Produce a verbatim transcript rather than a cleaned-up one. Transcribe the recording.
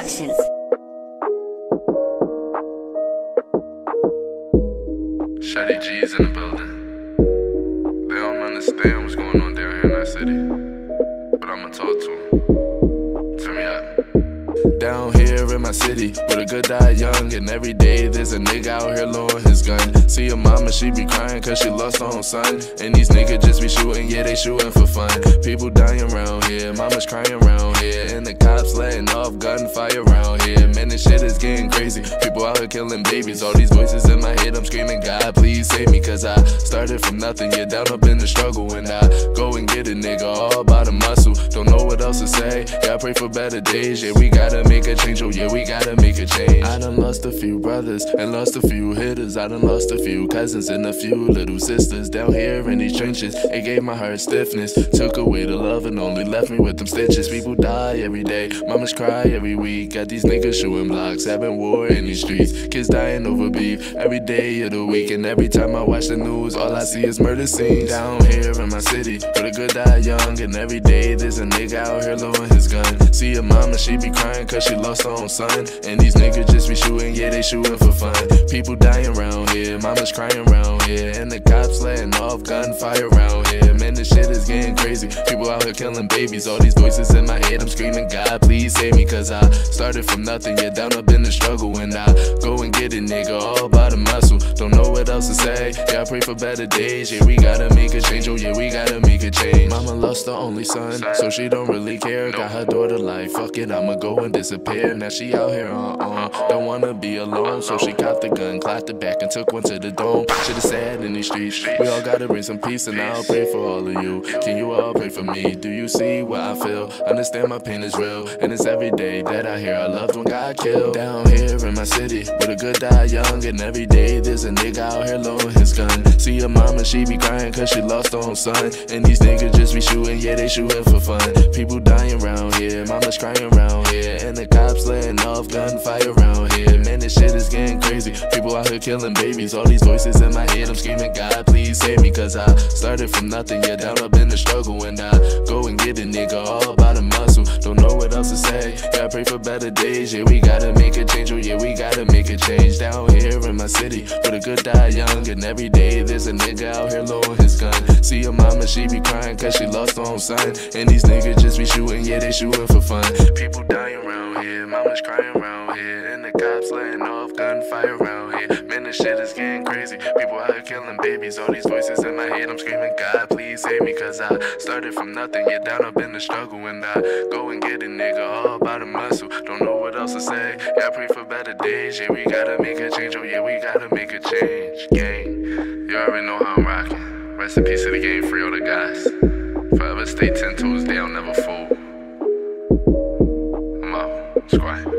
Productions. Shady G's in the building. They don't understand what's going on down here in that city, but I'ma talk to them. Turn me up. Down here in my city, where the good die young, and every day there's a nigga out here lowering his gun. See your mama, she be crying cause she lost her own son, and these niggas just be shooting, yeah, they shooting for fun. People dying around here, mama's crying around here, and the cops letting off gunfire around here. Man, this shit is getting crazy. People out here killing babies. All these voices in my head, I'm screaming, God, please save me, cause I started from nothing, yeah, down up in the struggle, and I go and get a nigga all by the muscle. Don't know what else to say, yeah, I pray for better days, yeah, we gotta make a change, oh yeah, we gotta make a change. I done lost a few brothers, and lost a few hitters. I done lost a few cousins and a few little sisters. Down here in these trenches, it gave my heart stiffness, took away the love and only left me with them stitches. People die every day, mamas cry every week. Got these niggas shooting blocks, having war in these streets. Kids dying over beef, every day of the week. And every time I watch the news, all I see is murder scenes. Down here in my city, where the good die young, and every day there's a nigga out here lowering his gun. See your mama, she be crying cause she lost her own son, and these niggas just be shooting, yeah, they shooting for fun. People dying around here, mama's crying around here, and the cops letting off gunfire around here. Man, this shit is getting crazy. People out here killing babies. All these voices in my head, I'm screaming, God, please save me, cause I started from nothing, yeah, down up in the struggle, and I go and get a nigga all by the muscle. Don't know what else to say, yeah, I pray for better days, yeah, we gotta make a change, oh yeah, we gotta make a change. Mama lost her only son, so she don't really care. Got her daughter like, fuck it, I'ma go and disappear. Now she out here on uh, uh, don't wanna be alone, so she copped the gun, clapped it back, and took one to the dome. Shit is sad in these streets, we all gotta bring some peace, and I'll pray for all of you. Can you all pray for me? Do you see what I feel? Understand my pain is real, and it's every day that I hear a loved one got killed. Down here in my city, where the good die young, and every day there's a nigga out here lowering his gun. See your mama, she be crying cause she lost her own son, and these niggas just be shooting, yeah, they shooting for fun. People dying around here, mama's crying around here, and the cops letting off gunfire around here. Man, this shit is getting crazy. People out here killing babies. All these voices in my head, I'm screaming, God, please save me, cause I started from nothing, yeah, down up in the struggle, and I go and get a nigga all by the muscle. Don't know what else to say, yeah, I pray for better days, yeah, we gotta make a change, oh yeah, we gotta make a change. Down here in my city, where the good die young, and every day there's a nigga out here lowering his gun. See your mama, she be crying cause she lost her own son, and these niggas just be shooting, yeah, they shooting for fun. People dying around here, mama's crying around here, and the cops letting off gunfire around here. Man, this shit is getting crazy. People out here killing babies. All these voices in my head, I'm screaming, God, please save me, cause I started from nothing, yeah, down up in the struggle, and I go and get a nigga all by the muscle. Don't know what else to say, yeah, I pray for better days, yeah, we gotta make a change, oh yeah, we gotta make a change. Gang, you already know how I'm rocking. Rest in peace to the game, free all the guys. Forever stay ten toes down, never fold. I'm out. Squad.